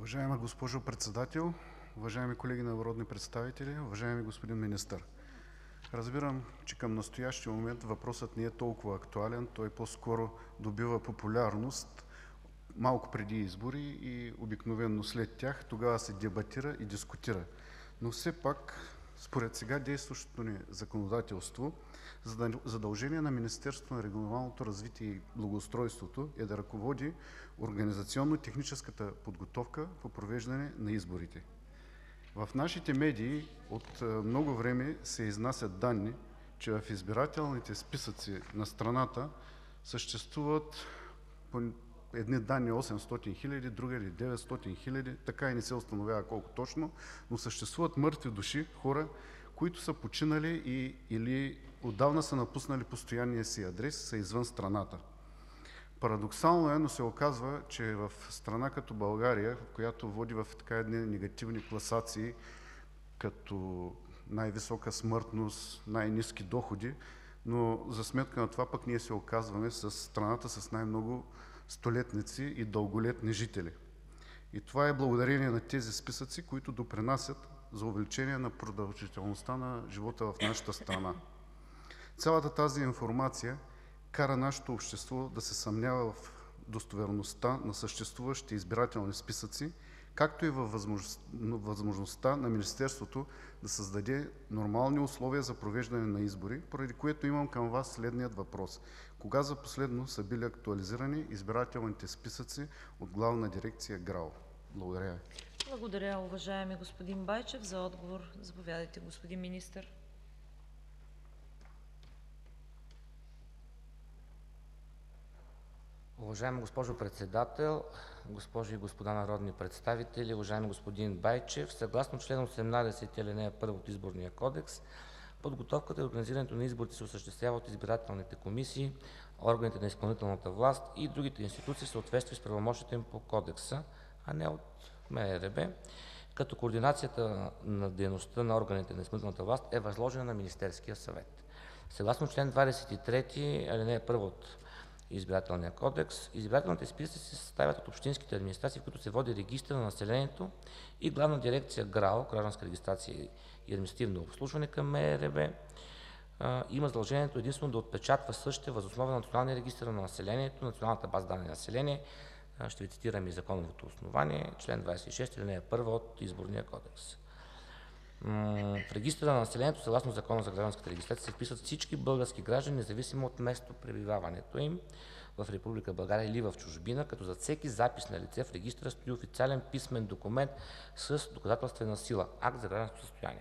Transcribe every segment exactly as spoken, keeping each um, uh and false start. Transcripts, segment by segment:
Уважаема госпожо Председател, уважаеми колеги народни представители, уважаеми господин Министър! Разбирам, че към настоящия момент въпросът не е толкова актуален, той по-скоро добива популярност малко преди избори и обикновено след тях. Тогава се дебатира и дискутира. Но все пак, според сега действащото ни законодателство, задължение на Министерството на регионалното развитие и благоустройството е да ръководи организационно-техническата подготовка по провеждане на изборите. В нашите медии от много време се изнасят данни, че в избирателните списъци на страната съществуват по едни данни осемстотин хиляди, другаде деветстотин хиляди, така и не се установява колко точно, но съществуват мъртви души, хора, които са починали и, или отдавна са напуснали постоянния си адрес, са извън страната. Парадоксално е, но се оказва, че в страна като България, която води в така едни негативни класации, като най-висока смъртност, най-ниски доходи, но за сметка на това пък ние се оказваме с страната с най-много столетници и дълголетни жители. И това е благодарение на тези списъци, които допринасят за увеличение на продължителността на живота в нашата страна. Цялата тази информация кара нашето общество да се съмнява в достоверността на съществуващите избирателни списъци, както и във възможността на Министерството да създаде нормални условия за провеждане на избори, поради което имам към Вас следният въпрос: кога за последно са били актуализирани избирателните списъци от Главна дирекция ГРАО? Благодаря Ви. Благодаря, уважаеми господин Байчев. За отговор заповядайте, господин Министър. Уважаема госпожо Председател, госпожи и господа народни представители! Уважаеми господин Байчев, съгласно чл. осемнадесет, ал. първа от Изборния кодекс, подготовката и организирането на изборите се осъществява от избирателните комисии, органите на изпълнителната власт и другите институции в съответствие с правомощията им по Кодекса, а не от МРРБ, като координацията на дейността на органите на изпълнителната власт е възложена на Министерския съвет. Съгласно чл. двадесет и трети, ал. първа от Избирателния кодекс, избирателните списъци се съставят от общинските администрации, в които се води регистър на населението, и Главна дирекция ГРАО, гражданска регистрация и административно обслужване към МРРБ, има задължението единствено да отпечатва същите въз основа на Националния регистър на населението, Националната база данни на население. Ще ви цитирам и законовото основание, чл. двадесет и шест, ал. първа от Изборния кодекс. В регистъра на населението, съгласно Закона за гражданската регистрация, се вписват всички български граждани, независимо от местопребиваването им в Република България или в чужбина, като за всеки запис на лице в регистъра стои официален писмен документ с доказателствена сила – акт за гражданско състояние.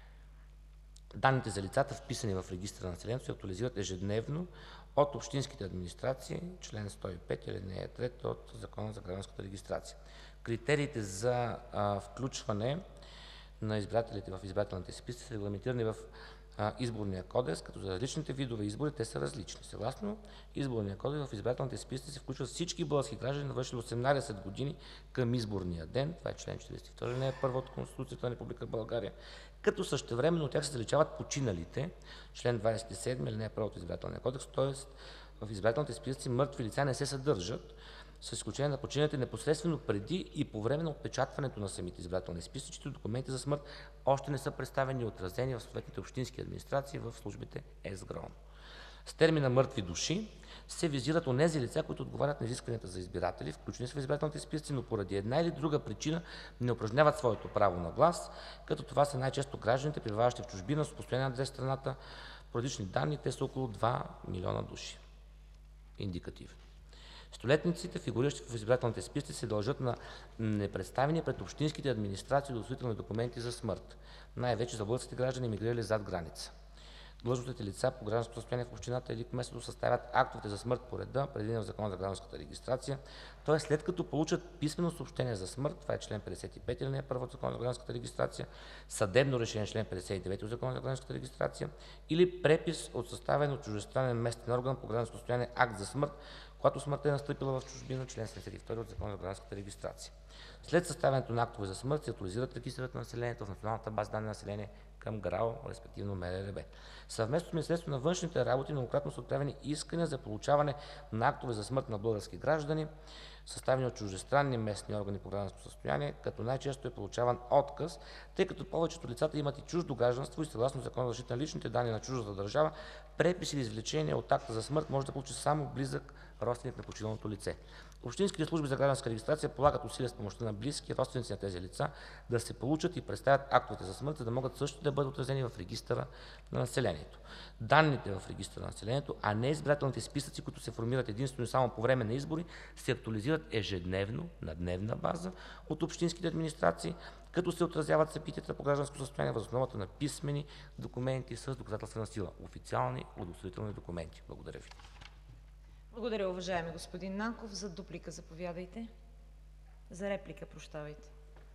Данните за лицата, вписани в регистъра на населението, се актуализират ежедневно от общинските администрации, чл. сто и пет, ал. трета от Закона за гражданската регистрация. Критериите за а, включване на избирателите в избирателните списъци са регламентирани в а, Изборния кодекс, като за различните видове избори те са различни. Съгласно Изборния кодекс в избирателните списъци се включват всички български граждани, навършили осемнадесет години към изборния ден, това е чл. четиридесет и втора, ал. първа от Конституцията на Република България, като същевременно от тях се заличават починалите, чл. двадесет и седми, ал. първа от Избирателния кодекс, т.е. в избирателните списъци мъртви лица не се съдържат, с изключение на починалите непосредствено преди и по време на отпечатването на самите избирателни списъци, чиито документи за смърт още не са представени и отразени в съответните общински администрации в службите ЕСГРАОН. С термина „мъртви души“ се визират онези лица, които отговарят на изискванията за избиратели, включени в избирателните списъци, но поради една или друга причина не упражняват своето право на глас, като това са най-често гражданите, пребиваващи в чужбина с постоянен адрес в страната. По различни данни те са около два милиона души. Индикативно. Столетниците, фигуриращи в избирателните списъци, се дължат на непредставени пред общинските администрации удостоверителни документи за смърт, най-вече за българските граждани, емигрирали зад граница. Длъжностните лица по гражданско състояние в общината или кметството съставят актовете за смърт по реда, предвиден в Закона за гражданската регистрация, т.е. след като получат писмено съобщение за смърт, това е чл. петдесет и пет, ал. първа от Закона за гражданската регистрация, съдебно решение, чл. петдесет и девети от Закона за гражданската регистрация, или препис от съставен от чуждестранен местен орган по гражданско състояние акт за смърт, когато смъртта е настъпила в чужбина, чл. седемдесет и втори от Закона за гражданската регистрация. След съставянето на актове за смърт се актуализират регистърът на населението в Националната база данни на население към ГРАО, респективно МРРБ. Съвместно с Министерството на външните работи многократно са отправени искания за получаване на актове за смърт на български граждани, съставени от чуждестранни местни органи по гражданско състояние, като най-често е получаван отказ, тъй като повечето лицата имат и чуждо гражданство и съгласно Закона за защита на личните данни на чуждата държава, препис или извлечение от акта за смърт може да получи само близък родственик на починалото лице. Общинските служби за гражданска регистрация полагат усилия с помощта на близки родственици на тези лица да се получат и представят актовете за смърт, за да могат също да бъдат отразени в регистъра на населението. Данните в регистъра на населението, а не избирателните списъци, които се формират единствено и само по време на избори, се актуализират ежедневно на дневна база от общинските администрации, като се отразяват събитията по гражданско състояние въз основата на писмени документи с доказателствена сила, официални удостоверителни документи. Благодаря ви. Благодаря, уважаеми господин Нанков. За дуплика заповядайте. За реплика, прощавайте.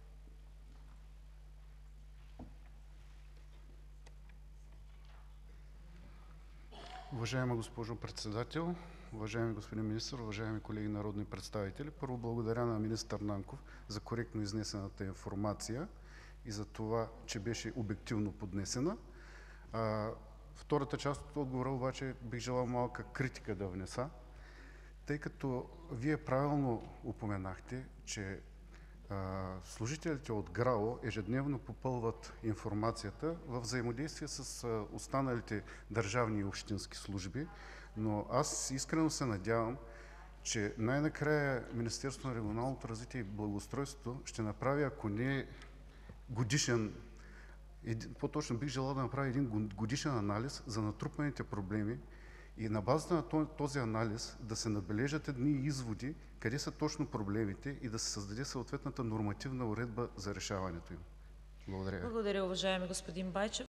Уважаема госпожо Председател, уважаеми господин Министър, уважаеми колеги народни представители! Първо, благодаря на министър Нанков за коректно изнесената информация и за това, че беше обективно поднесена. А, втората част от отговора обаче бих желал малка критика да внеса, тъй като Вие правилно упоменахте, че а, служителите от ГРАО ежедневно попълват информацията в взаимодействие с а, останалите държавни и общински служби, но аз искрено се надявам, че най-накрая Министерството на регионалното развитие и благоустройството ще направи, ако не годишен, по-точно бих желал да направи един годишен анализ за натрупаните проблеми и на базата на този анализ да се набележат едни изводи, къде са точно проблемите и да се създаде съответната нормативна уредба за решаването им. Благодаря. Благодаря, уважаеми господин Байчев.